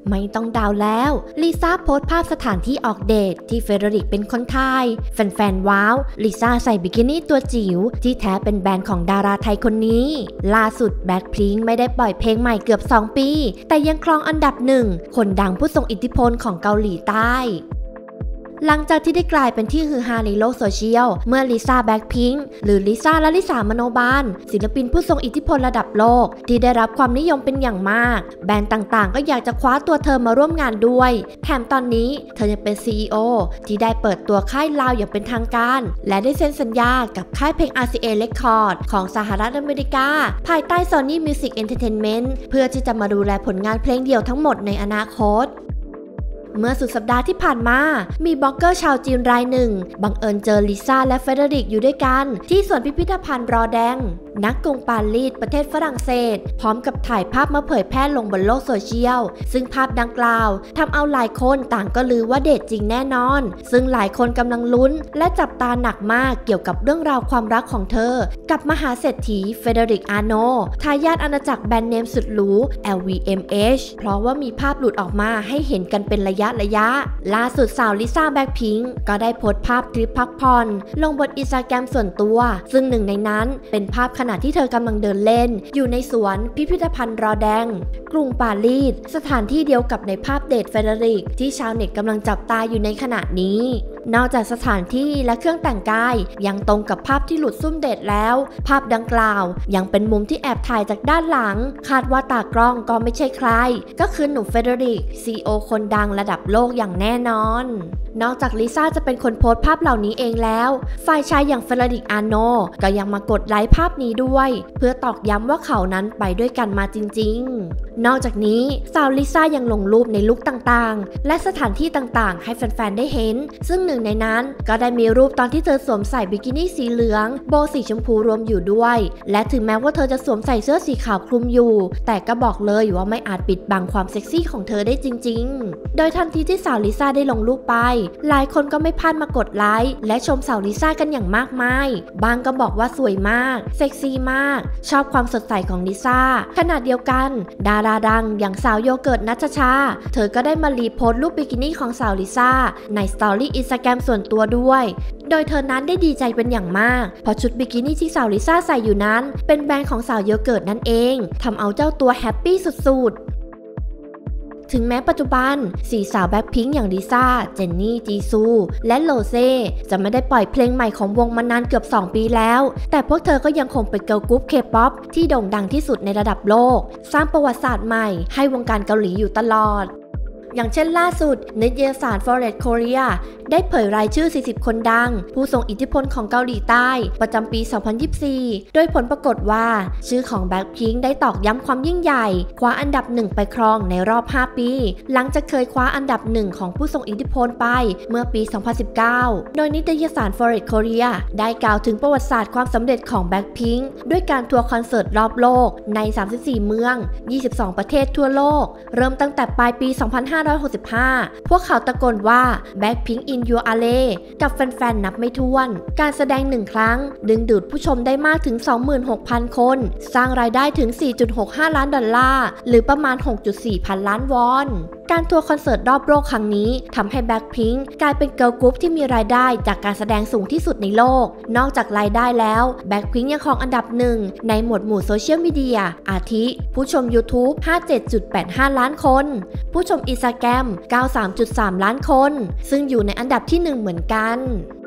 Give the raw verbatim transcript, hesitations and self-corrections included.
ไม่ต้องดาวแล้วลิซ่าโพสต์ภาพสถานที่ออกเดทที่เฟเดริกเป็นคนถ่ายแฟนๆว้าวลิซ่าใส่บิกินี่ตัวจิ๋วที่แท้เป็นแบรนด์ของดาราไทยคนนี้ล่าสุดแบ็คพิงค์ไม่ได้ปล่อยเพลงใหม่เกือบสองปีแต่ยังครองอันดับหนึ่งคนดังผู้ทรงอิทธิพลของเกาหลีใต้หลังจากที่ได้กลายเป็นที่ฮือฮาในโลกโซเชียลเมื่อลิซ่าแบ็คพิงค์หรือลิซ่าและลิสามโนบาลศิลปินผู้ทรงอิทธิพลระดับโลกที่ได้รับความนิยมเป็นอย่างมากแบรนด์ต่างๆก็อยากจะคว้าตัวเธอมาร่วมงานด้วยแถมตอนนี้เธอยังเป็น ซี อี โอ ที่ได้เปิดตัวค่ายลาวอย่างเป็นทางการและได้เซ็นสัญญากับค่ายเพลง อาร์ ซี เอ Record ของสหรัฐอเมริกาภายใต้ Sony Music Entertainment เพื่อที่จะมาดูแลผลงานเพลงเดี่ยวทั้งหมดในอนาคตเมื่อสุดสัปดาห์ที่ผ่านมามีบล็อกเกอร์ชาวจีนรายหนึ่งบังเอิญเจอลิซ่าและเฟเดริกอยู่ด้วยกันที่สวนพิพิธภัณฑ์รอแดงนักกรุงปารีสประเทศฝรั่งเศสพร้อมกับถ่ายภาพมาเผยแพร่ลงบนโลกโซเชียลซึ่งภาพดังกล่าวทำเอาหลายคนต่างก็ลือว่าเดทจริงแน่นอนซึ่งหลายคนกำลังลุ้นและจับตาหนักมากเกี่ยวกับเรื่องราวความรักของเธอกับมหาเศรษฐีเฟเดริกอาโนทายาทอาณาจักรแบรนด์เนมสุดหรู แอล วี เอ็ม เอช เพราะว่ามีภาพหลุดออกมาให้เห็นกันเป็นระยะระยะล่าสุดสาวลิซ่าแบ็คพิงค์ก็ได้โพสต์ภาพทริปพักผ่อนลงบนอินสตาแกรมส่วนตัวซึ่งหนึ่งในนั้นเป็นภาพขณะที่เธอกำลังเดินเล่นอยู่ในสวนพิพิธภัณฑ์รอแดงกรุงปารีสสถานที่เดียวกับในภาพเดทเฟเดริกที่ชาวเน็ตกำลังจับตาอยู่ในขณะนี้นอกจากสถานที่และเครื่องแต่งกายยังตรงกับภาพที่หลุดซุ่มเดทแล้วภาพดังกล่าวยังเป็นมุมที่แอบถ่ายจากด้านหลังคาดว่าตากล้องก็ไม่ใช่ใครก็คือหนุ่มเฟเดริก ซี อี โอ คนดังระดับโลกอย่างแน่นอนนอกจากลิซ่าจะเป็นคนโพสต์ภาพเหล่านี้เองแล้วฝ่ายชายอย่างเฟเดริกอาโนก็ยังมากดไลค์ภาพนี้ด้วยเพื่อตอกย้ำว่าเขานั้นไปด้วยกันมาจริงๆนอกจากนี้สาวลิซ่ายังลงรูปในลุคต่างๆและสถานที่ต่างๆให้แฟนๆได้เห็นซึ่งหนึ่งในนั้นก็ได้มีรูปตอนที่เธอสวมใส่บิกินี่สีเหลืองโบสีชมพูรวมอยู่ด้วยและถึงแม้ว่าเธอจะสวมใส่เสื้อสีขาวคลุมอยู่แต่ก็บอกเลยว่าไม่อาจปิดบังความเซ็กซี่ของเธอได้จริงๆโดยทันทีที่สาวลิซ่าได้ลงรูปไปหลายคนก็ไม่พลาดมากดไลค์และชมสาวลิซ่ากันอย่างมากมายบางก็บอกว่าสวยมากเซ็กซี่มากชอบความสดใสของลิซ่าขณะเดียวกันดาราดังอย่างสาวโยเกิร์ตณัชชาเธอก็ได้มารีโพสต์รูปบิกินี่ของสาวลิซ่าในสตอรี่อินสตาแกรมส่วนตัวด้วยโดยเธอนั้นได้ดีใจเป็นอย่างมากเพราะชุดบิกินี่ที่สาวลิซ่าใส่อยู่นั้นเป็นแบรนด์ของสาวโยเกิร์ตนั่นเองทำเอาเจ้าตัวแฮปปี้สุดๆถึงแม้ปัจจุบันสี่สาวแบ็คพิงค์อย่างลิซ่าเจนนี่จีซูและโรเซ่จะไม่ได้ปล่อยเพลงใหม่ของวงมานานเกือบสองปีแล้วแต่พวกเธอก็ยังคงเป็นเกิร์ลกรุ๊ปเคป๊อปที่โด่งดังที่สุดในระดับโลกสร้างประวัติศาสตร์ใหม่ให้วงการเกาหลีอยู่ตลอดอย่างเช่นล่าสุดนิตยสาร Forbes Korea ได้เผยรายชื่อสี่สิบคนดังผู้ทรงอิทธิพลของเกาหลีใต้ประจำปี สองพันยี่สิบสี่ โดยผลปรากฏว่าชื่อของแบ็คพิงค์ได้ตอกย้ำความยิ่งใหญ่คว้าอันดับหนึ่งไปครองในรอบห้าปีหลังจากเคยคว้าอันดับหนึ่งของผู้ทรงอิทธิพลไปเมื่อปี สองพันสิบเก้า โดยนิตยสาร Forbes Korea ได้กล่าวถึงประวัติศาสตร์ความสำเร็จของแบ็คพิงค์ด้วยการทัวร์คอนเสิร์ตรอบโลกในสามสิบสี่เมืองยี่สิบสองประเทศทั่วโลกเริ่มตั้งแต่ปลายปี สองพันห้าร้อยหกสิบห้า พวกเขาตะโกนว่า Blackpink in your alley กับแฟนๆนับไม่ถ้วนการแสดงหนึ่งครั้งดึงดูดผู้ชมได้มากถึง สองหมื่นหกพัน คนสร้างรายได้ถึง สี่จุดหกห้า ล้านดอลลาร์หรือประมาณ หกจุดสี่ พันล้านวอนการทัวร์คอนเสิร์ตรอบโลกครั้งนี้ทำให้ Blackpink กลายเป็นเกิร์ลกรุ๊ปที่มีรายได้จากการแสดงสูงที่สุดในโลกนอกจากรายได้แล้ว Blackpink ยังครองอันดับหนึ่งในหมวดหมู่โซเชียลมีเดียอาทิผู้ชม YouTube ห้าสิบเจ็ดจุดแปดห้า ล้านคนผู้ชม Instagram เก้าสิบสามจุดสาม ล้านคนซึ่งอยู่ในอันดับที่หนึ่งเหมือนกัน